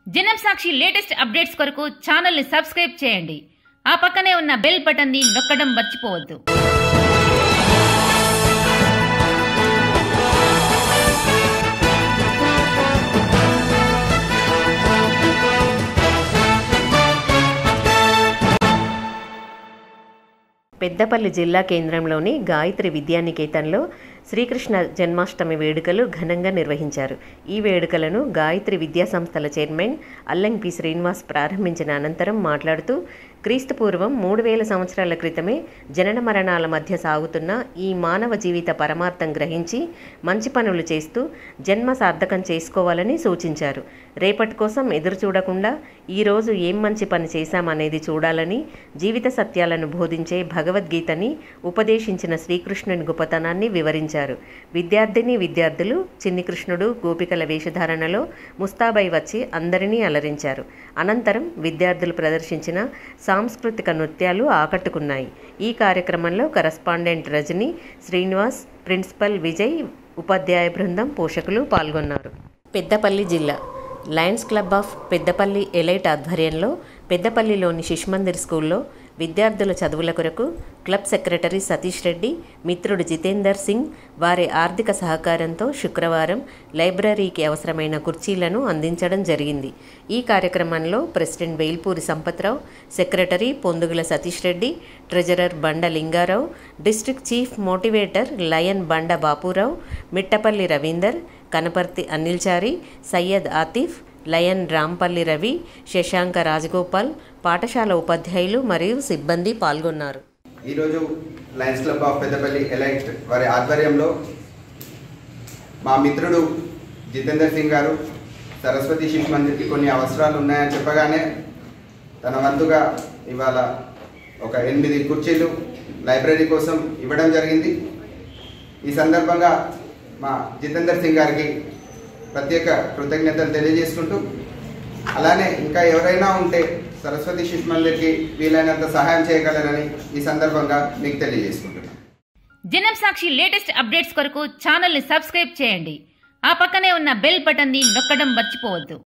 జనం Sakshi latest updates కొరకు channel ని సబ్స్క్రైబ్ చేయండి. ఆ పక్కనే ఉన్న బెల్ బటన్ ని నొక్కడం మర్చిపోవద్దు. పెద్దపల్లి జిల్లా కేంద్రంలోని గాయత్రి విద్యానికేతన్లో శ్రీకృష్ణ జన్మాష్టమి వేడుకలు ఘనంగా నిర్వహించారు. ఈ వేడుకలను గాయత్రి విద్యా సంస్థల చైర్మన్ అల్లం పి శ్రీనివాస్ ప్రారంభించిన అనంతరం మాట్లాడుతూ క్రీస్తుపూర్వం 3000 సంవత్సరాల క్రితమే జనన మరణాల మధ్య సాగుతున్న ఈ మానవ జీవిత పరమార్థం గ్రహించి మంచి పనులు చేస్తూ జన్మ సార్థకం చేసుకోవాలని సూచించారు. రేపటి కోసం ఎదురు చూడకుండా ఈరోజు ఏం మంచి పని చేశామనేది చూడాలని జీవిత సత్యాలను బోధించే భగవద్గీతని ఉపదేశించిన శ్రీకృష్ణుని గొప్పతనాన్ని వివరించారు. విద్యార్థులు చిన్ని కృష్ణుడు గోపికల వేషధారణలో ముస్తాబై వచ్చి అందరినీ అలరించారు. అనంతరం విద్యార్థులు ప్రదర్శించిన సాంస్కృతిక నృత్యాలు ఆకట్టుకున్నాయి. ఈ కార్యక్రమంలో కరస్పాండెంట్ రజని, శ్రీనివాస్, ప్రిన్సిపల్ విజయ్, ఉపాధ్యాయ బృందం, పోషకులు పాల్గొన్నారు. పెద్దపల్లి జిల్లా lions club of Peddapalli elite ఆధ్వర్యంలో పెద్దపల్లిలోని శిశుమందిర్ స్కూల్లో విద్యార్థుల చదువుల కొరకు క్లబ్ సెక్రటరీ సతీష్ రెడ్డి, మిత్రుడు జితేందర్ సింగ్ వారి ఆర్థిక సహకారంతో శుక్రవారం లైబ్రరీకి అవసరమైన కుర్చీలను అందించడం జరిగింది. ఈ కార్యక్రమంలో president Velpuri Sampathrao, secretary Pondugula Satish Reddy, treasurer Banda Lingarao, district chief motivator lion Banda Bapurao, Mittapalli Ravinder, Kanaparthi Anilchari, Syed Atif, lion Rampalli Ravi, Shashanka Rajagopal, పాఠశాల ఉపాధ్యాయులు మరియు సిబ్బంది పాల్గొన్నారు. ఈరోజు lions club of Peddapalli elite వారి ఆధ్వర్యంలో మా మిత్రుడు జితేందర్ సింగ్ గారు సరస్వతి శిశు మందిర్కి కొన్ని అవసరాలు ఉన్నాయని చెప్పగానే తన వంతుగా ఇవాళ ఒక 8 కుర్చీలు లైబ్రరీ కోసం ఇవ్వడం జరిగింది. ఈ సందర్భంగా మా జితేందర్ సింగ్ గారికి ప్రత్యేక కృతజ్ఞతలు తెలియజేసుకుంటూ, అలానే ఇంకా ఎవరైనా ఉంటే సరస్వతి శిశు మందిర్కి వీలైనంత సహాయం చేయగలరని ఈ సందర్భంగా మీకు తెలియజేసుకుంటున్నాను. జనం సాక్షి లేటెస్ట్ అప్డేట్స్ కొరకు ఛానల్ ని సబ్స్క్రైబ్ చేయండి. ఆ పక్కనే ఉన్న బెల్ బటన్ ని నొక్కడం మర్చిపోవద్దు.